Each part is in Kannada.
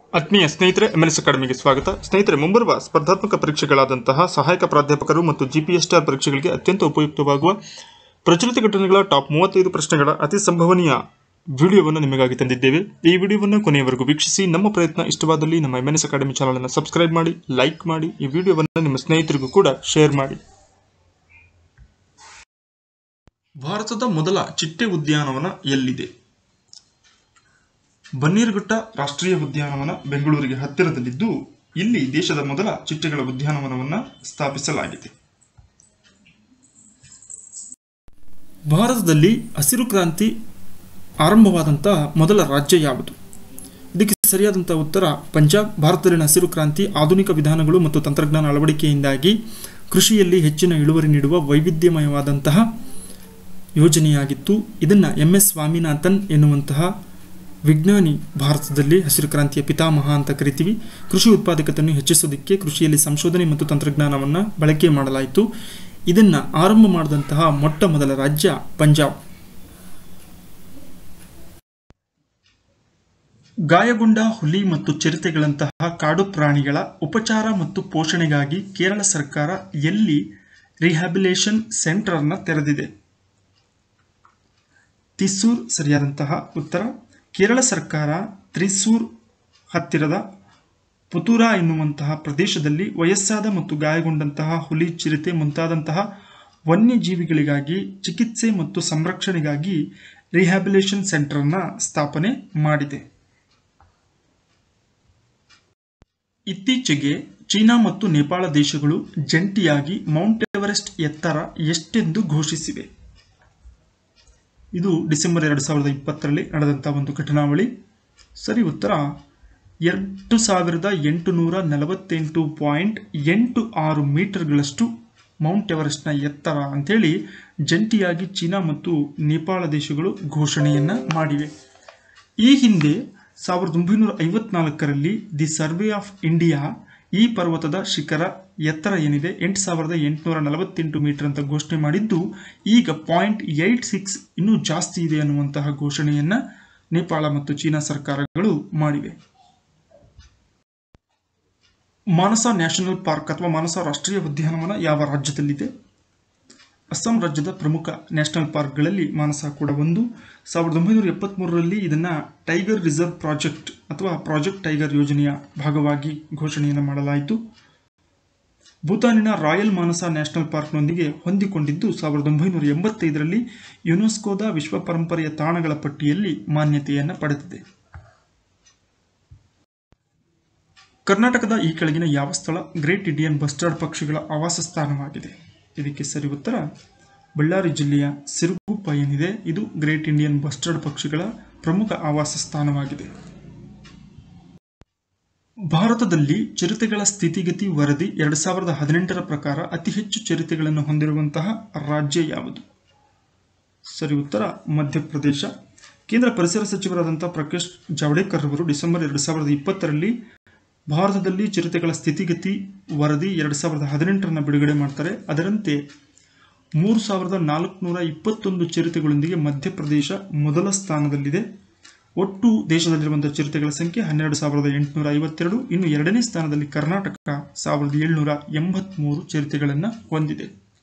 ಆತ್ಮೀಯ ಸ್ನೇಹಿತರೆ, ಎಂಎನ್ಎಸ್ ಅಕಾಡೆಮಿಗೆ ಸ್ವಾಗತ. ಸ್ನೇಹಿತರೆ, ಮುಂಬರುವ ಸ್ಪರ್ಧಾತ್ಮಕ ಪರೀಕ್ಷೆಗಳಾದಂತಹ ಸಹಾಯಕ ಪ್ರಾಧ್ಯಾಪಕರು ಮತ್ತು ಜಿಪಿಎಸ್ಟಿಆರ್ ಪರೀಕ್ಷೆಗಳಿಗೆ ಅತ್ಯಂತ ಉಪಯುಕ್ತವಾಗುವ ಪ್ರಚಲಿತ ಘಟನೆಗಳ ಟಾಪ್ 35 ಪ್ರಶ್ನೆಗಳ ಅತಿ ಸಂಭವನೀಯ ವಿಡಿಯೋವನ್ನು ನಿಮಗಾಗಿ ತಂದಿದ್ದೇವೆ. ಈ ವಿಡಿಯೋವನ್ನು ಕೊನೆಯವರೆಗೂ ವೀಕ್ಷಿಸಿ. ನಮ್ಮ ಪ್ರಯತ್ನ ಇಷ್ಟವಾದಲ್ಲಿ ನಮ್ಮ ಎಂಎನ್ಎಸ್ ಅಕಾಡೆಮಿ ಚಾನಲ್ ಅನ್ನು ಸಬ್ಸ್ಕ್ರೈಬ್ ಮಾಡಿ, ಲೈಕ್ ಮಾಡಿ, ಈ ವಿಡಿಯೋವನ್ನು ನಿಮ್ಮ ಸ್ನೇಹಿತರಿಗೂ ಕೂಡ ಶೇರ್ ಮಾಡಿ. ಭಾರತದ ಮೊದಲ ಚಿಟ್ಟೆ ಉದ್ಯಾನವನ ಎಲ್ಲಿದೆ? ಬನ್ನೇರುಘಟ್ಟ ರಾಷ್ಟ್ರೀಯ ಉದ್ಯಾನವನ ಬೆಂಗಳೂರಿಗೆ ಹತ್ತಿರದಲ್ಲಿದ್ದು, ಇಲ್ಲಿ ದೇಶದ ಮೊದಲ ಚಿಟ್ಟೆಗಳ ಉದ್ಯಾನವನವನ್ನು ಸ್ಥಾಪಿಸಲಾಗಿದೆ. ಭಾರತದಲ್ಲಿ ಹಸಿರು ಕ್ರಾಂತಿ ಆರಂಭವಾದಂತಹ ಮೊದಲ ರಾಜ್ಯ ಯಾವುದು? ಇದಕ್ಕೆ ಸರಿಯಾದಂತಹ ಉತ್ತರ ಪಂಜಾಬ್. ಭಾರತದಲ್ಲಿನ ಹಸಿರು ಕ್ರಾಂತಿ ಆಧುನಿಕ ವಿಧಾನಗಳು ಮತ್ತು ತಂತ್ರಜ್ಞಾನ ಅಳವಡಿಕೆಯಿಂದಾಗಿ ಕೃಷಿಯಲ್ಲಿ ಹೆಚ್ಚಿನ ಇಳುವರಿ ನೀಡುವ ವೈವಿಧ್ಯಮಯವಾದಂತಹ ಯೋಜನೆಯಾಗಿತ್ತು. ಇದನ್ನು MS ಸ್ವಾಮಿನಾಥನ್ ಎನ್ನುವಂತಹ ವಿಜ್ಞಾನಿ ಭಾರತದಲ್ಲಿ ಹಸಿರು ಕ್ರಾಂತಿಯ ಪಿತಾಮಹ ಅಂತ ಕರಿತೀವಿ. ಕೃಷಿ ಉತ್ಪಾದಕತೆಯನ್ನು ಹೆಚ್ಚಿಸೋದಕ್ಕೆ ಕೃಷಿಯಲ್ಲಿ ಸಂಶೋಧನೆ ಮತ್ತು ತಂತ್ರಜ್ಞಾನವನ್ನು ಬಳಕೆ ಮಾಡಲಾಯಿತು. ಇದನ್ನು ಆರಂಭ ಮಾಡಿದಂತಹ ಮೊಟ್ಟ ಮೊದಲ ರಾಜ್ಯ ಪಂಜಾಬ್. ಗಾಯಗೊಂಡ ಹುಲಿ ಮತ್ತು ಚಿರತೆಗಳಂತಹ ಕಾಡು ಪ್ರಾಣಿಗಳ ಉಪಚಾರ ಮತ್ತು ಪೋಷಣೆಗಾಗಿ ಕೇರಳ ಸರ್ಕಾರ ಎಲ್ಲಿ ರಿಹ್ಯಾಬಿಲೇಷನ್ ಸೆಂಟರ್ ಅನ್ನು ತೆರೆದಿದೆ? ತ್ರಿಸೂರ್ ಸರಿಯಾದಂತಹ ಉತ್ತರ. ಕೇರಳ ಸರ್ಕಾರ ತ್ರಿಸೂರ್ ಹತ್ತಿರದ ಪುತೂರಾ ಎನ್ನುವಂತಹ ಪ್ರದೇಶದಲ್ಲಿ ವಯಸ್ಸಾದ ಮತ್ತು ಗಾಯಗೊಂಡಂತಹ ಹುಲಿ, ಚಿರತೆ ಮುಂತಾದಂತಹ ವನ್ಯಜೀವಿಗಳಿಗಾಗಿ ಚಿಕಿತ್ಸೆ ಮತ್ತು ಸಂರಕ್ಷಣೆಗಾಗಿ ರಿಹ್ಯಾಬಿಲೇಷನ್ ಸೆಂಟರ್ ಅನ್ನು ಸ್ಥಾಪನೆ ಮಾಡಿದೆ. ಇತ್ತೀಚೆಗೆ ಚೀನಾ ಮತ್ತು ನೇಪಾಳ ದೇಶಗಳು ಜಂಟಿಯಾಗಿ ಮೌಂಟ್ ಎವರೆಸ್ಟ್ ಎತ್ತರ ಎಷ್ಟೆಂದು ಘೋಷಿಸಿವೆ? ಇದು ಡಿಸೆಂಬರ್ 2020ರಲ್ಲಿ ನಡೆದಂತಹ ಒಂದು ಘಟನಾವಳಿ. ಸರಿ ಉತ್ತರ 2848.86 ಮೀಟರ್ಗಳಷ್ಟು ಮೌಂಟ್ ಎವರೆಸ್ಟ್ನ ಎತ್ತರ ಅಂಥೇಳಿ ಜಂಟಿಯಾಗಿ ಚೀನಾ ಮತ್ತು ನೇಪಾಳ ದೇಶಗಳು ಘೋಷಣೆಯನ್ನ ಮಾಡಿವೆ. ಈ ಹಿಂದೆ 1954ರಲ್ಲಿ ದಿ ಸರ್ವೆ ಆಫ್ ಇಂಡಿಯಾ ಈ ಪರ್ವತದ ಶಿಖರ ಎತ್ತರ ಏನಿದೆ 8848 ಮೀಟರ್ ಅಂತ ಘೋಷಣೆ ಮಾಡಿದ್ದು, ಈಗ 0.86 ಇನ್ನೂ ಜಾಸ್ತಿ ಇದೆ ಅನ್ನುವಂತಹ ಘೋಷಣೆಯನ್ನ ನೇಪಾಳ ಮತ್ತು ಚೀನಾ ಸರ್ಕಾರಗಳು ಮಾಡಿವೆ. ಮಾನಸ ನ್ಯಾಷನಲ್ ಪಾರ್ಕ್ ಅಥವಾ ಮಾನಸ ರಾಷ್ಟ್ರೀಯ ಉದ್ಯಾನವನ ಯಾವ ರಾಜ್ಯದಲ್ಲಿದೆ? ಅಸ್ಸಾಂ ರಾಜ್ಯದ ಪ್ರಮುಖ ನ್ಯಾಷನಲ್ ಪಾರ್ಕ್ಗಳಲ್ಲಿ ಮಾನಸ ಕೂಡ ಒಂದು. 1973ರಲ್ಲಿ ಇದನ್ನ ಟೈಗರ್ ರಿಸರ್ವ್ ಪ್ರಾಜೆಕ್ಟ್ ಅಥವಾ ಪ್ರಾಜೆಕ್ಟ್ ಟೈಗರ್ ಯೋಜನೆಯ ಭಾಗವಾಗಿ ಘೋಷಣೆಯನ್ನು ಮಾಡಲಾಯಿತು. ಭೂತಾನಿನ ರಾಯಲ್ ಮಾನಸ ನ್ಯಾಷನಲ್ ಪಾರ್ಕ್ನೊಂದಿಗೆ ಹೊಂದಿಕೊಂಡಿದ್ದು 1985ರಲ್ಲಿ ಯುನೆಸ್ಕೋದ ವಿಶ್ವ ಪರಂಪರೆಯ ತಾಣಗಳ ಪಟ್ಟಿಯಲ್ಲಿ ಮಾನ್ಯತೆಯನ್ನು ಪಡೆದಿದೆ. ಕರ್ನಾಟಕದ ಈ ಕೆಳಗಿನ ಯಾವ ಸ್ಥಳ ಗ್ರೇಟ್ ಇಂಡಿಯನ್ ಬಸ್ಟರ್ಡ್ ಪಕ್ಷಿಗಳ ಆವಾಸ ಸ್ಥಾನವಾಗಿದೆ? ಇದಕ್ಕೆ ಸರಿ ಉತ್ತರ ಬಳ್ಳಾರಿ ಜಿಲ್ಲೆಯ ಸಿರುಗುಪ್ಪ ಏನಿದೆ ಇದು ಗ್ರೇಟ್ ಇಂಡಿಯನ್ ಬಸ್ಟರ್ಡ್ ಪಕ್ಷಿಗಳ ಪ್ರಮುಖ ಆವಾಸ ಸ್ಥಾನವಾಗಿದೆ. ಭಾರತದಲ್ಲಿ ಚಿರತೆಗಳ ಸ್ಥಿತಿಗತಿ ವರದಿ 2018ರ ಪ್ರಕಾರ ಅತಿ ಹೆಚ್ಚು ಚಿರತೆಗಳನ್ನು ಹೊಂದಿರುವಂತಹ ರಾಜ್ಯ ಯಾವುದು? ಸರಿ ಉತ್ತರ ಮಧ್ಯಪ್ರದೇಶ. ಕೇಂದ್ರ ಪರಿಸರ ಸಚಿವರಾದಂತಹ ಪ್ರಕಾಶ್ ಜಾವಡೇಕರ್ ಅವರು ಡಿಸೆಂಬರ್ 2020ರಲ್ಲಿ ಭಾರತದಲ್ಲಿ ಚಿರತೆಗಳ ಸ್ಥಿತಿಗತಿ ವರದಿ 2018ರನ್ನು ಬಿಡುಗಡೆ ಮಾಡ್ತಾರೆ. ಅದರಂತೆ 3421 ಚಿರತೆಗಳೊಂದಿಗೆ ಮಧ್ಯಪ್ರದೇಶ ಮೊದಲ ಸ್ಥಾನದಲ್ಲಿದೆ. ಒಟ್ಟು ದೇಶದಲ್ಲಿರುವಂತಹ ಚಿರತೆಗಳ ಸಂಖ್ಯೆ 12852. ಇನ್ನು ಎರಡನೇ ಸ್ಥಾನದಲ್ಲಿ ಕರ್ನಾಟಕ 1783 ಚಿರತೆಗಳನ್ನು ಹೊಂದಿದೆ.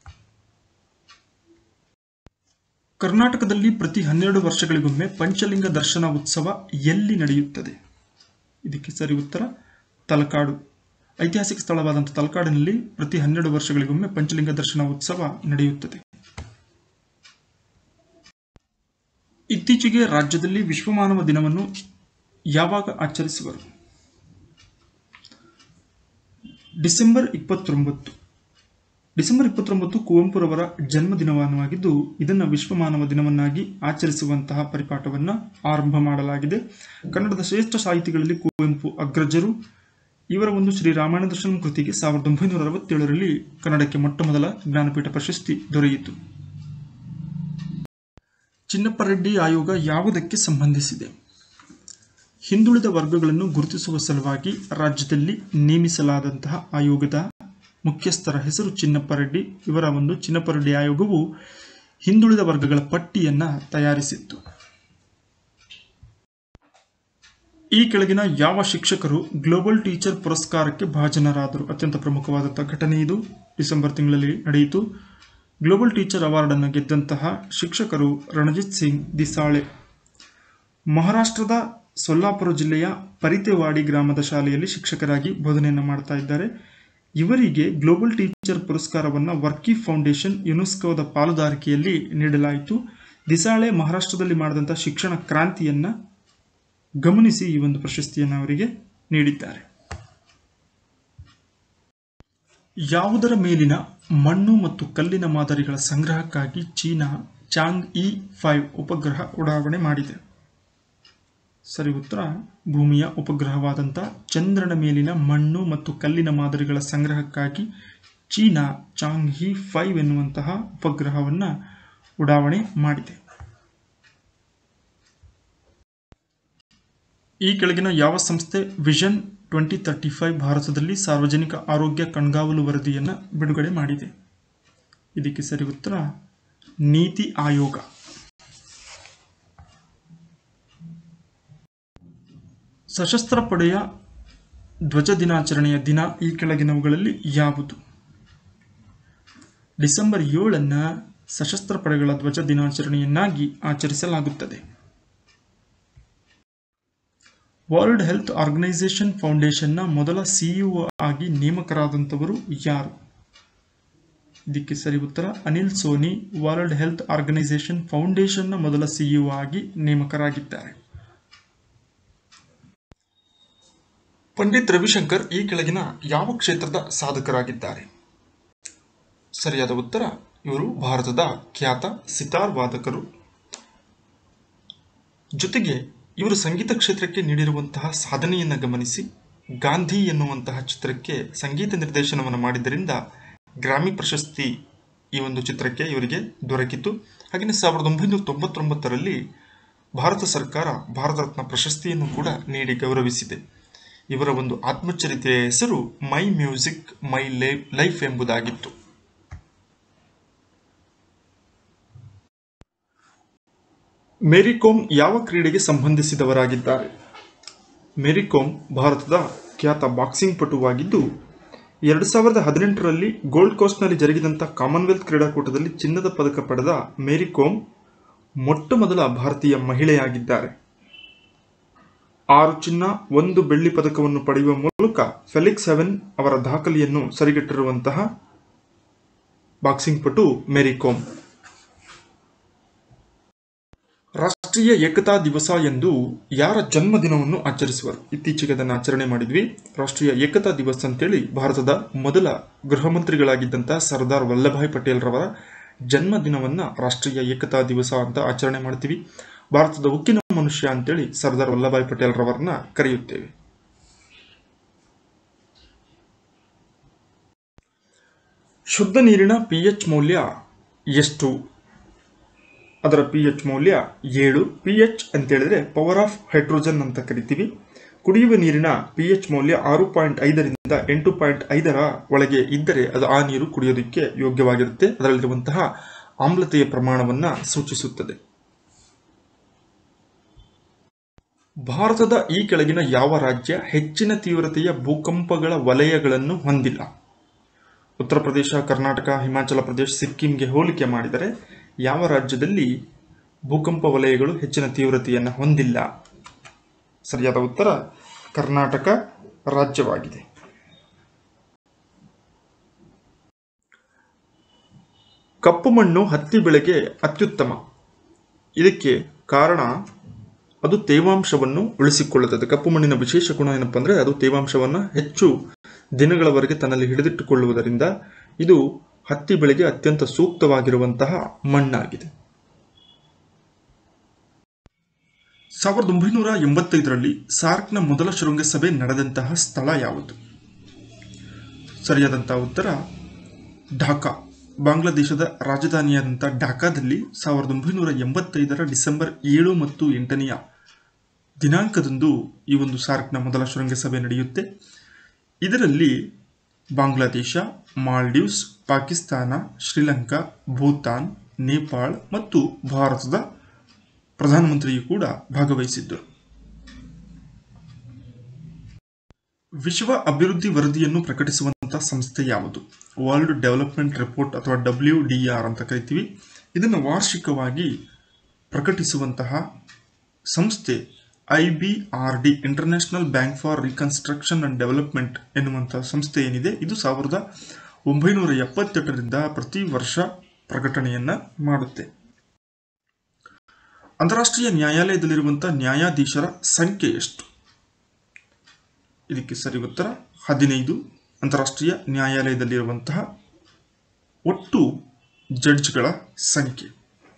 ಕರ್ನಾಟಕದಲ್ಲಿ ಪ್ರತಿ 12 ವರ್ಷಗಳಿಗೊಮ್ಮೆ ಪಂಚಲಿಂಗ ದರ್ಶನ ಉತ್ಸವ ಎಲ್ಲಿ ನಡೆಯುತ್ತದೆ? ಇದಕ್ಕೆ ಸರಿ ಉತ್ತರ ತಲಕಾಡು. ಐತಿಹಾಸಿಕ ಸ್ಥಳವಾದಂಥ ತಲಕಾಡಿನಲ್ಲಿ ಪ್ರತಿ 12 ವರ್ಷಗಳಿಗೊಮ್ಮೆ ಪಂಚಲಿಂಗ ದರ್ಶನ ಉತ್ಸವ ನಡೆಯುತ್ತದೆ. ಇತ್ತೀಚೆಗೆ ರಾಜ್ಯದಲ್ಲಿ ವಿಶ್ವ ಮಾನವ ದಿನವನ್ನು ಯಾವಾಗ ಆಚರಿಸುವರು? ಡಿಸೆಂಬರ್ 29 ಕುವೆಂಪುರವರ ಜನ್ಮದಿನವಾಗಿದ್ದು, ಇದನ್ನು ವಿಶ್ವ ಮಾನವ ದಿನವನ್ನಾಗಿ ಆಚರಿಸುವಂತಹ ಪರಿಪಾಠವನ್ನು ಆರಂಭ ಮಾಡಲಾಗಿದೆ. ಕನ್ನಡದ ಶ್ರೇಷ್ಠ ಸಾಹಿತಿಗಳಲ್ಲಿ ಕುವೆಂಪು ಅಗ್ರಜರು. ಇವರ ಒಂದು ಶ್ರೀರಾಮಾಯಣ ದರ್ಶನಂ ಕೃತಿಗೆ 1967ರಲ್ಲಿ ಕನ್ನಡಕ್ಕೆ ಮೊಟ್ಟ ಮೊದಲ ಜ್ಞಾನಪೀಠ ಪ್ರಶಸ್ತಿ ದೊರೆಯಿತು. ಚಿನ್ನಪ್ಪ ರೆಡ್ಡಿ ಆಯೋಗ ಯಾವುದಕ್ಕೆ ಸಂಬಂಧಿಸಿದೆ? ಹಿಂದುಳಿದ ವರ್ಗಗಳನ್ನು ಗುರುತಿಸುವ ಸಲುವಾಗಿ ರಾಜ್ಯದಲ್ಲಿ ನೇಮಿಸಲಾದಂತಹ ಆಯೋಗದ ಮುಖ್ಯಸ್ಥರ ಹೆಸರು ಚಿನ್ನಪ್ಪ ರೆಡ್ಡಿ. ಇವರ ಒಂದು ಚಿನ್ನಪ್ಪ ರೆಡ್ಡಿ ಆಯೋಗವು ಹಿಂದುಳಿದ ವರ್ಗಗಳ ಪಟ್ಟಿಯನ್ನು ತಯಾರಿಸಿತ್ತು. ಈ ಕೆಳಗಿನ ಯಾವ ಶಿಕ್ಷಕರು ಗ್ಲೋಬಲ್ ಟೀಚರ್ ಪುರಸ್ಕಾರಕ್ಕೆ ಭಾಜನರಾದರು? ಅತ್ಯಂತ ಪ್ರಮುಖವಾದಂತಹ ಘಟನೆ ಇದು. ಡಿಸೆಂಬರ್ ತಿಂಗಳಲ್ಲಿ ನಡೆಯಿತು. ಗ್ಲೋಬಲ್ ಟೀಚರ್ ಅವಾರ್ಡ್ ಅನ್ನು ಗೆದ್ದಂತಹ ಶಿಕ್ಷಕರು ರಣಜಿತ್ ಸಿಂಗ್ ದಿಸಾಳೆ. ಮಹಾರಾಷ್ಟ್ರದ ಸೊಲ್ಲಾಪುರ ಜಿಲ್ಲೆಯ ಪರಿತೆವಾಡಿ ಗ್ರಾಮದ ಶಾಲೆಯಲ್ಲಿ ಶಿಕ್ಷಕರಾಗಿ ಬೋಧನೆಯನ್ನು ಮಾಡ್ತಾ ಇದ್ದಾರೆ. ಇವರಿಗೆ ಗ್ಲೋಬಲ್ ಟೀಚರ್ ಪುರಸ್ಕಾರವನ್ನು ವರ್ಕಿ ಫೌಂಡೇಶನ್ ಯುನೆಸ್ಕೋದ ಪಾಲುದಾರಿಕೆಯಲ್ಲಿ ನೀಡಲಾಯಿತು. ದಿಸಾಳೆ ಮಹಾರಾಷ್ಟ್ರದಲ್ಲಿ ಮಾಡಿದಂಥ ಶಿಕ್ಷಣ ಕ್ರಾಂತಿಯನ್ನು ಗಮನಿಸಿ ಈ ಒಂದು ಪ್ರಶಸ್ತಿಯನ್ನು ಅವರಿಗೆ ನೀಡಿದ್ದಾರೆ. ಯಾವುದರ ಮೇಲಿನ ಮಣ್ಣು ಮತ್ತು ಕಲ್ಲಿನ ಮಾದರಿಗಳ ಸಂಗ್ರಹಕ್ಕಾಗಿ ಚೀನಾ ಚಾಂಗ್-ಇ 5 ಉಪಗ್ರಹ ಉಡಾವಣೆ ಮಾಡಿದೆ? ಸರಿ ಉತ್ತರ ಭೂಮಿಯ ಉಪಗ್ರಹವಾದಂಥ ಚಂದ್ರನ ಮೇಲಿನ ಮಣ್ಣು ಮತ್ತು ಕಲ್ಲಿನ ಮಾದರಿಗಳ ಸಂಗ್ರಹಕ್ಕಾಗಿ ಚೀನಾ ಚಾಂಗ್-ಇ 5 ಎನ್ನುವಂತಹ ಉಪಗ್ರಹವನ್ನು ಉಡಾವಣೆ ಮಾಡಿದೆ. ಈ ಕೆಳಗಿನ ಯಾವ ಸಂಸ್ಥೆ ವಿಷನ್ 2035 ಭಾರತದಲ್ಲಿ ಸಾರ್ವಜನಿಕ ಆರೋಗ್ಯ ಕಣ್ಗಾವಲು ವರದಿಯನ್ನು ಬಿಡುಗಡೆ ಮಾಡಿದೆ? ಇದಕ್ಕೆ ಸರಿ ಉತ್ತರ ನೀತಿ ಆಯೋಗ. ಸಶಸ್ತ್ರ ಪಡೆಯ ಧ್ವಜ ದಿನಾಚರಣೆಯ ದಿನ ಈ ಕೆಳಗಿನವುಗಳಲ್ಲಿ ಯಾವುದು? ಡಿಸೆಂಬರ್ 7 ಸಶಸ್ತ್ರ ಪಡೆಗಳ ಧ್ವಜ ದಿನಾಚರಣೆಯನ್ನಾಗಿ ಆಚರಿಸಲಾಗುತ್ತದೆ. ವರ್ಲ್ಡ್ ಹೆಲ್ತ್ ಆರ್ಗನೈಸೇಷನ್ ಫೌಂಡೇಶನ್ನ ಮೊದಲ ಸಿಇಒ ಆಗಿ ನೇಮಕರಾದಂಥವರು ಯಾರು? ಇದಕ್ಕೆ ಸರಿ ಉತ್ತರ Anil Soni. World Health Organization ಫೌಂಡೇಶನ್ನ ಮೊದಲ ಸಿಇಒ ಆಗಿ ನೇಮಕರಾಗಿದ್ದಾರೆ. ಪಂಡಿತ್ ರವಿಶಂಕರ್ ಈ ಕೆಳಗಿನ ಯಾವ ಕ್ಷೇತ್ರದ ಸಾಧಕರಾಗಿದ್ದಾರೆ? ಸರಿಯಾದ ಉತ್ತರ ಇವರು ಭಾರತದ ಖ್ಯಾತ ಸಿತಾರ್ ವಾದಕರು. ಜೊತೆಗೆ ಇವರು ಸಂಗೀತ ಕ್ಷೇತ್ರಕ್ಕೆ ನೀಡಿರುವಂತಹ ಸಾಧನೆಯನ್ನು ಗಮನಿಸಿ ಗಾಂಧಿ ಎನ್ನುವಂತಹ ಚಿತ್ರಕ್ಕೆ ಸಂಗೀತ ನಿರ್ದೇಶನವನ್ನು ಮಾಡಿದ್ದರಿಂದ ಗ್ರಾಮಿ ಪ್ರಶಸ್ತಿ ಈ ಒಂದು ಚಿತ್ರಕ್ಕೆ ಇವರಿಗೆ ದೊರಕಿತು. ಹಾಗೆಯೇ 1999ರಲ್ಲಿ ಭಾರತ ಸರ್ಕಾರ ಭಾರತ ರತ್ನ ಪ್ರಶಸ್ತಿಯನ್ನು ಕೂಡ ನೀಡಿ ಗೌರವಿಸಿದೆ. ಇವರ ಒಂದು ಆತ್ಮಚರಿತ್ರೆಯ ಹೆಸರು ಮೈ ಮ್ಯೂಸಿಕ್ ಮೈ ಲೈಫ್ ಎಂಬುದಾಗಿತ್ತು. ಮೇರಿ ಕೋಮ್ ಯಾವ ಕ್ರೀಡೆಗೆ ಸಂಬಂಧಿಸಿದವರಾಗಿದ್ದಾರೆ? ಮೇರಿ ಕೋಮ್ ಭಾರತದ ಖ್ಯಾತ ಬಾಕ್ಸಿಂಗ್ ಪಟುವಾಗಿದ್ದು 2018ರಲ್ಲಿ ಗೋಲ್ಡ್ ಕೋಸ್ಟ್ನಲ್ಲಿ ಜರುಗಿದಂಥ ಕಾಮನ್ವೆಲ್ತ್ ಕ್ರೀಡಾಕೂಟದಲ್ಲಿ ಚಿನ್ನದ ಪದಕ ಪಡೆದ ಮೇರಿ ಕೋಮ್ ಮೊಟ್ಟ ಮೊದಲ ಭಾರತೀಯ ಮಹಿಳೆಯಾಗಿದ್ದಾರೆ. 6 ಚಿನ್ನ 1 ಬೆಳ್ಳಿ ಪದಕವನ್ನು ಪಡೆಯುವ ಮೂಲಕ ಫೆಲಿಕ್ಸ್ ಹೆವೆನ್ ಅವರ ದಾಖಲೆಯನ್ನು ಸರಿಗಟ್ಟಿರುವಂತಹ ಬಾಕ್ಸಿಂಗ್ ಪಟು ಮೇರಿ ಕೋಮ್. ರಾಷ್ಟ್ರೀಯ ಏಕತಾ ದಿವಸ ಎಂದು ಯಾರ ಜನ್ಮದಿನವನ್ನು ಆಚರಿಸುವರು? ಇತ್ತೀಚೆಗೆ ಅದನ್ನು ಆಚರಣೆ ಮಾಡಿದ್ವಿ. ರಾಷ್ಟ್ರೀಯ ಏಕತಾ ದಿವಸ ಅಂತೇಳಿ ಭಾರತದ ಮೊದಲ ಗೃಹ ಮಂತ್ರಿಗಳಾಗಿದ್ದಂತಹ ಸರ್ದಾರ್ ವಲ್ಲಭಾಯ್ ಪಟೇಲ್ ರವರ ಜನ್ಮದಿನವನ್ನು ರಾಷ್ಟ್ರೀಯ ಏಕತಾ ದಿವಸ ಅಂತ ಆಚರಣೆ ಮಾಡ್ತೀವಿ. ಭಾರತದ ಉಕ್ಕಿನ ಮನುಷ್ಯ ಅಂತೇಳಿ ಸರ್ದಾರ್ ವಲ್ಲಭಾಯ್ ಪಟೇಲ್ ರವರನ್ನ ಕರೆಯುತ್ತೇವೆ. ಶುದ್ಧ ನೀರಿನ pH ಮೌಲ್ಯ ಎಷ್ಟು? ಅದರ pH ಮೌಲ್ಯ 7. pH ಅಂತ ಹೇಳಿದ್ರೆ ಪವರ್ ಆಫ್ ಹೈಡ್ರೋಜನ್ ಅಂತ ಕರಿತೀವಿ. ಕುಡಿಯುವ ನೀರಿನ pH ಮೌಲ್ಯ 6.5ರಿಂದ 8.5ರ ಒಳಗೆ ಇದ್ದರೆ ಅದು ಆ ನೀರು ಕುಡಿಯೋದಕ್ಕೆ ಯೋಗ್ಯವಾಗಿರುತ್ತೆ. ಅದರಲ್ಲಿರುವಂತಹ ಆಮ್ಲತೆಯ ಪ್ರಮಾಣವನ್ನು ಸೂಚಿಸುತ್ತದೆ. ಭಾರತದ ಈ ಕೆಳಗಿನ ಯಾವ ರಾಜ್ಯ ಹೆಚ್ಚಿನ ತೀವ್ರತೆಯ ಭೂಕಂಪಗಳ ವಲಯಗಳನ್ನು ಹೊಂದಿಲ್ಲ? ಉತ್ತರ ಪ್ರದೇಶ, ಕರ್ನಾಟಕ, ಹಿಮಾಚಲ ಪ್ರದೇಶ, ಸಿಕ್ಕಿಂಗೆ ಹೋಲಿಕೆ ಮಾಡಿದರೆ ಯಾವ ರಾಜ್ಯದಲ್ಲಿ ಭೂಕಂಪ ವಲಯಗಳು ಹೆಚ್ಚಿನ ತೀವ್ರತೆಯನ್ನು ಹೊಂದಿಲ್ಲ? ಸರಿಯಾದ ಉತ್ತರ ಕರ್ನಾಟಕ ರಾಜ್ಯವಾಗಿದೆ. ಕಪ್ಪು ಮಣ್ಣು ಹತ್ತಿ ಬೆಳೆಗೆ ಅತ್ಯುತ್ತಮ. ಇದಕ್ಕೆ ಕಾರಣ ಅದು ತೇವಾಂಶವನ್ನು ಉಳಿಸಿಕೊಳ್ಳುತ್ತದೆ. ಕಪ್ಪು ಮಣ್ಣಿನ ವಿಶೇಷ ಗುಣ ಏನಪ್ಪ ಅಂದರೆ ಅದು ತೇವಾಂಶವನ್ನು ಹೆಚ್ಚು ದಿನಗಳವರೆಗೆ ತನ್ನಲ್ಲಿ ಹಿಡಿದಿಟ್ಟುಕೊಳ್ಳುವುದರಿಂದ ಇದು ಹತ್ತಿ ಬೆಳೆಗೆ ಅತ್ಯಂತ ಸೂಕ್ತವಾಗಿರುವಂತಹ ಮಣ್ಣಾಗಿದೆ. 1985ರಲ್ಲಿ ಸಾರ್ಕ್ನ ಮೊದಲ ಶೃಂಗಸಭೆ ನಡೆದಂತಹ ಸ್ಥಳ ಯಾವುದು? ಸರಿಯಾದಂತಹ ಉತ್ತರ ಢಾಕಾ. ಬಾಂಗ್ಲಾದೇಶದ ರಾಜಧಾನಿಯಾದಂಥ ಢಾಕಾದಲ್ಲಿ 1985ರ ಡಿಸೆಂಬರ್ 7 ಮತ್ತು 8ನೆಯ ದಿನಾಂಕದಂದು ಈ ಒಂದು ಸಾರ್ಕ್ನ ಮೊದಲ ಶೃಂಗಸಭೆ ನಡೆಯುತ್ತೆ. ಇದರಲ್ಲಿ ಬಾಂಗ್ಲಾದೇಶ, ಮಾಲ್ಡೀವ್ಸ್, ಪಾಕಿಸ್ತಾನ, ಶ್ರೀಲಂಕಾ, ಭೂತಾನ್, ನೇಪಾಳ ಮತ್ತು ಭಾರತದ ಪ್ರಧಾನಮಂತ್ರಿಯು ಕೂಡ ಭಾಗವಹಿಸಿದ್ದರು. ವಿಶ್ವ ಅಭಿವೃದ್ಧಿ ವರದಿಯನ್ನು ಪ್ರಕಟಿಸುವಂತಹ ಸಂಸ್ಥೆ ಯಾವುದು? ವರ್ಲ್ಡ್ ಡೆವಲಪ್ಮೆಂಟ್ ರಿಪೋರ್ಟ್ ಅಥವಾ WDR ಅಂತ ಕರಿತೀವಿ. ಇದನ್ನು ವಾರ್ಷಿಕವಾಗಿ ಪ್ರಕಟಿಸುವಂತಹ ಸಂಸ್ಥೆ IBRD, International Bank for Reconstruction and Development ಎನ್ನುವಂತಹ ಸಂಸ್ಥೆ ಏನಿದೆ, ಇದು 1978ರಿಂದ ಪ್ರತಿ ವರ್ಷ ಪ್ರಕಟಣೆಯನ್ನ ಮಾಡುತ್ತೆ. ಅಂತಾರಾಷ್ಟ್ರೀಯ ನ್ಯಾಯಾಲಯದಲ್ಲಿರುವಂತಹ ನ್ಯಾಯಾಧೀಶರ ಸಂಖ್ಯೆ ಎಷ್ಟು? ಇದಕ್ಕೆ ಸರಿ ಉತ್ತರ 15. ಅಂತಾರಾಷ್ಟ್ರೀಯ ನ್ಯಾಯಾಲಯದಲ್ಲಿರುವಂತಹ ಒಟ್ಟು ಜಡ್ಜ್ಗಳ ಸಂಖ್ಯೆ.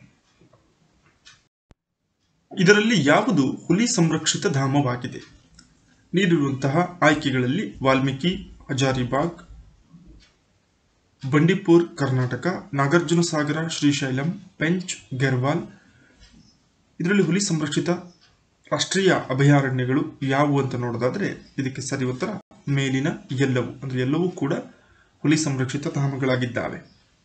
ಇದರಲ್ಲಿ ಯಾವುದು ಹುಲಿ ಸಂರಕ್ಷಿತ ಧಾಮವಾಗಿದೆ? ನೀಡಿರುವಂತಹ ಆಯ್ಕೆಗಳಲ್ಲಿ ವಾಲ್ಮೀಕಿ, ಹಜಾರಿಬಾಗ್, ಬಂಡೀಪುರ್ ಕರ್ನಾಟಕ, ನಾಗಾರ್ಜುನ ಸಾಗರ, ಶ್ರೀಶೈಲಂ, ಪೆಂಚ್, ಗೆರ್ವಾಲ್. ಇದರಲ್ಲಿ ಹುಲಿ ಸಂರಕ್ಷಿತ ರಾಷ್ಟ್ರೀಯ ಅಭಯಾರಣ್ಯಗಳು ಯಾವುವು ಅಂತ ನೋಡೋದಾದ್ರೆ ಇದಕ್ಕೆ ಸರಿ ಉತ್ತರ ಮೇಲಿನ ಎಲ್ಲವೂ, ಅಂದ್ರೆ ಎಲ್ಲವೂ ಕೂಡ ಹುಲಿ ಸಂರಕ್ಷಿತ ಧಾಮಗಳಾಗಿದ್ದಾವೆ.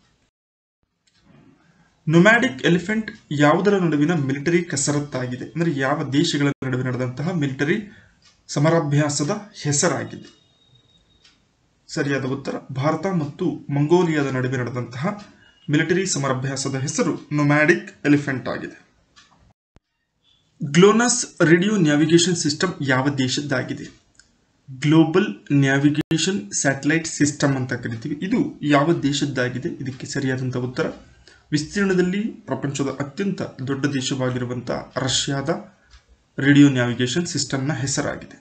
ನೊಮ್ಯಾಡಿಕ್ ಎಲಿಫೆಂಟ್ ಯಾವುದರ ನಡುವಿನ ಮಿಲಿಟರಿ ಕಸರತ್ತಾಗಿದೆ? ಅಂದ್ರೆ ಯಾವ ದೇಶಗಳ ನಡುವೆ ನಡೆದಂತಹ ಮಿಲಿಟರಿ ಸಮರಾಭ್ಯಾಸದ ಹೆಸರಾಗಿದೆ? ಸರಿಯಾದ ಉತ್ತರ ಭಾರತ ಮತ್ತು ಮಂಗೋಲಿಯಾದ ನಡುವೆ ನಡೆದಂತಹ ಮಿಲಿಟರಿ ಸಮರಾಭ್ಯಾಸದ ಹೆಸರು ನೊಮ್ಯಾಡಿಕ್ ಎಲಿಫೆಂಟ್ ಆಗಿದೆ. ಗ್ಲೋನಸ್ ರೇಡಿಯೋ ನ್ಯಾವಿಗೇಷನ್ ಸಿಸ್ಟಮ್ ಯಾವ ದೇಶದ್ದಾಗಿದೆ? ಗ್ಲೋಬಲ್ ನ್ಯಾವಿಗೇಷನ್ ಸ್ಯಾಟಲೈಟ್ ಸಿಸ್ಟಮ್ ಅಂತ ಕರಿತೀವಿ. ಇದು ಯಾವ ದೇಶದ್ದಾಗಿದೆ? ಇದಕ್ಕೆ ಸರಿಯಾದಂತಹ ಉತ್ತರ ವಿಸ್ತೀರ್ಣದಲ್ಲಿ ಪ್ರಪಂಚದ ಅತ್ಯಂತ ದೊಡ್ಡ ದೇಶವಾಗಿರುವಂತಹ ರಷ್ಯಾದ ರೇಡಿಯೋ ನ್ಯಾವಿಗೇಷನ್ ಸಿಸ್ಟಮ್ನ ಹೆಸರಾಗಿದೆ.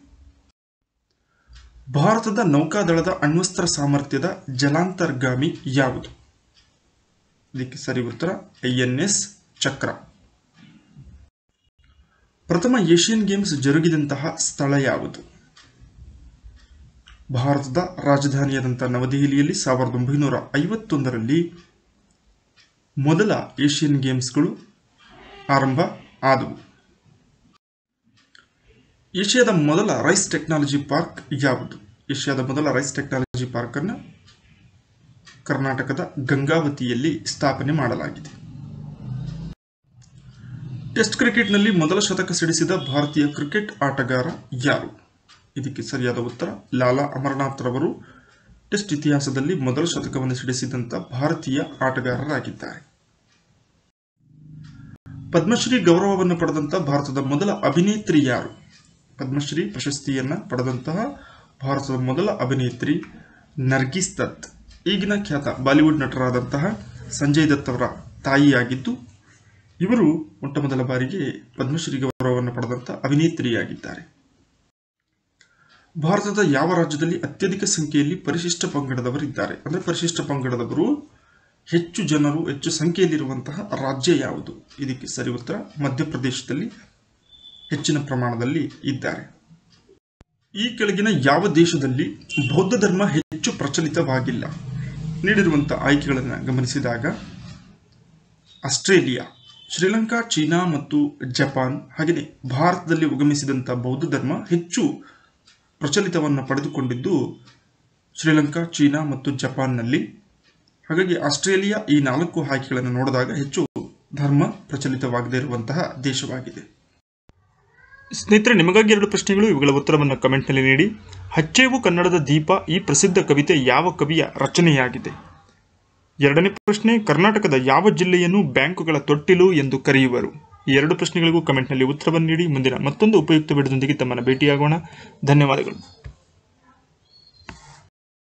ಭಾರತದ ನೌಕಾದಳದ ಅಣ್ವಸ್ತ್ರ ಸಾಮರ್ಥ್ಯದ ಜಲಾಂತರ್ಗಾಮಿ ಯಾವುದು? ಇದಕ್ಕೆ ಸರಿ ಉತ್ತರ INS ಚಕ್ರ. ಪ್ರಥಮ ಏಷ್ಯನ್ ಗೇಮ್ಸ್ ಜರುಗಿದಂತಹ ಸ್ಥಳ ಯಾವುದು? ಭಾರತದ ರಾಜಧಾನಿಯಾದಂತಹ ನವದೆಹಲಿಯಲ್ಲಿ 1951ರಲ್ಲಿ ಮೊದಲ ಏಷ್ಯನ್ ಗೇಮ್ಸ್ಗಳು ಆರಂಭ ಆದವು. ಏಷ್ಯಾದ ಮೊದಲ ರೈಸ್ ಟೆಕ್ನಾಲಜಿ ಪಾರ್ಕ್ ಯಾವುದು? ಏಷ್ಯಾದ ಮೊದಲ ರೈಸ್ ಟೆಕ್ನಾಲಜಿ ಪಾರ್ಕ್ ಅನ್ನು ಕರ್ನಾಟಕದ ಗಂಗಾವತಿಯಲ್ಲಿ ಸ್ಥಾಪನೆ ಮಾಡಲಾಗಿದೆ. ಟೆಸ್ಟ್ ಕ್ರಿಕೆಟ್ನಲ್ಲಿ ಮೊದಲ ಶತಕ ಸಿಡಿಸಿದ ಭಾರತೀಯ ಕ್ರಿಕೆಟ್ ಆಟಗಾರ ಯಾರು? ಇದಕ್ಕೆ ಸರಿಯಾದ ಉತ್ತರ ಲಾಲಾ ಅಮರನಾಥ್ ರವರು ಟೆಸ್ಟ್ ಇತಿಹಾಸದಲ್ಲಿ ಮೊದಲ ಶತಕವನ್ನು ಸಿಡಿಸಿದಂತ ಭಾರತೀಯ ಆಟಗಾರರಾಗಿದ್ದಾರೆ. ಪದ್ಮಶ್ರೀ ಗೌರವವನ್ನು ಪಡೆದಂತಹ ಭಾರತದ ಮೊದಲ ಅಭಿನೇತ್ರಿ ಯಾರು? ಪದ್ಮಶ್ರೀ ಪ್ರಶಸ್ತಿಯನ್ನ ಪಡೆದಂತಹ ಭಾರತದ ಮೊದಲ ಅಭಿನೇತ್ರಿ ನರ್ಗಿಸ್ ದತ್. ಈಗಿನ ಖ್ಯಾತ ಬಾಲಿವುಡ್ ನಟರಾದಂತಹ ಸಂಜಯ್ ದತ್ ಅವರ ತಾಯಿಯಾಗಿದ್ದು ಇವರು ಮೊಟ್ಟಮೊದಲ ಬಾರಿಗೆ ಪದ್ಮಶ್ರೀ ಗೌರವವನ್ನು ಪಡೆದಂತಹ ಅಭಿನೇತ್ರಿಯಾಗಿದ್ದಾರೆ. ಭಾರತದ ಯಾವ ರಾಜ್ಯದಲ್ಲಿ ಅತ್ಯಧಿಕ ಸಂಖ್ಯೆಯಲ್ಲಿ ಪರಿಶಿಷ್ಟ ಪಂಗಡದವರಿದ್ದಾರೆ? ಅಂದ್ರೆ ಪರಿಶಿಷ್ಟ ಪಂಗಡದವರು ಹೆಚ್ಚು ಜನರು ಹೆಚ್ಚು ಸಂಖ್ಯೆಯಲ್ಲಿರುವಂತಹ ರಾಜ್ಯ ಯಾವುದು? ಇದಕ್ಕೆ ಸರಿ ಉತ್ತರ ಮಧ್ಯಪ್ರದೇಶದಲ್ಲಿ ಹೆಚ್ಚಿನ ಪ್ರಮಾಣದಲ್ಲಿ ಇದ್ದಾರೆ. ಈ ಕೆಳಗಿನ ಯಾವ ದೇಶದಲ್ಲಿ ಬೌದ್ಧ ಧರ್ಮ ಹೆಚ್ಚು ಪ್ರಚಲಿತವಾಗಿಲ್ಲ? ನೀಡಿರುವಂತಹ ಆಯ್ಕೆಗಳನ್ನು ಗಮನಿಸಿದಾಗ ಆಸ್ಟ್ರೇಲಿಯಾ, ಶ್ರೀಲಂಕಾ, ಚೀನಾ ಮತ್ತು ಜಪಾನ್. ಹಾಗೆಯೇ ಭಾರತದಲ್ಲಿ ಉಗಮಿಸಿದಂತಹ ಬೌದ್ಧ ಧರ್ಮ ಹೆಚ್ಚು ಪ್ರಚಲಿತವನ್ನು ಪಡೆದುಕೊಂಡಿದ್ದು ಶ್ರೀಲಂಕಾ, ಚೀನಾ ಮತ್ತು ಜಪಾನ್ನಲ್ಲಿ. ಹಾಗಾಗಿ ಆಸ್ಟ್ರೇಲಿಯಾ ಈ 4 ಆಯ್ಕೆಗಳನ್ನು ನೋಡಿದಾಗ ಹೆಚ್ಚು ಧರ್ಮ ಪ್ರಚಲಿತವಾಗದೇ ಇರುವಂತಹ ದೇಶವಾಗಿದೆ. ಸ್ನೇಹಿತರೆ, ನಿಮಗಾಗಿ 2 ಪ್ರಶ್ನೆಗಳು. ಇವುಗಳ ಉತ್ತರವನ್ನು ಕಮೆಂಟ್ನಲ್ಲಿ ನೀಡಿ. ಹಚ್ಚೇವು ಕನ್ನಡದ ದೀಪ ಈ ಪ್ರಸಿದ್ಧ ಕವಿತೆ ಯಾವ ಕವಿಯ ರಚನೆಯಾಗಿದೆ? 2ನೇ ಪ್ರಶ್ನೆ, ಕರ್ನಾಟಕದ ಯಾವ ಜಿಲ್ಲೆಯನ್ನು ಬ್ಯಾಂಕುಗಳ ತೊಟ್ಟಿಲು ಎಂದು ಕರೆಯುವರು? ಈ 2 ಪ್ರಶ್ನೆಗಳಿಗೂ ಕಮೆಂಟ್ನಲ್ಲಿ ಉತ್ತರವನ್ನು ನೀಡಿ. ಮುಂದಿನ ಮತ್ತೊಂದು ಉಪಯುಕ್ತ ವಿಡಿಯೋದೊಂದಿಗೆ ತಮ್ಮನ್ನು ಭೇಟಿಯಾಗೋಣ. ಧನ್ಯವಾದಗಳು.